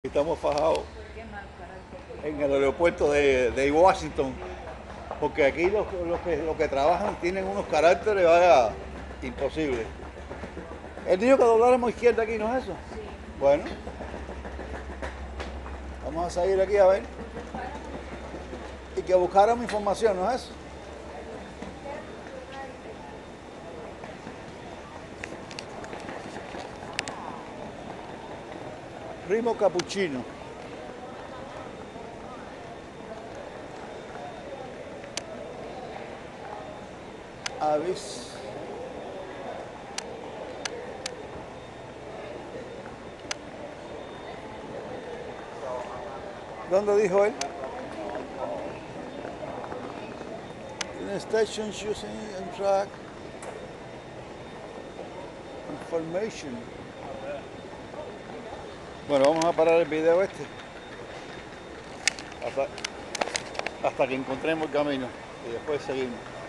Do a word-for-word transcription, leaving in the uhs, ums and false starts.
Estamos fajados en el aeropuerto de, de Washington, porque aquí los, los, que, los que trabajan tienen unos caracteres, vaya, imposibles. Él dijo que dobláramos izquierda aquí, ¿no es eso? Sí. Bueno, vamos a seguir aquí a ver. Y que buscáramos información, ¿no es eso? Primo Cappuccino. Avis. ¿Dónde dijo él? In stations using and track information. Bueno, vamos a parar el video este hasta, hasta que encontremos el camino y después seguimos.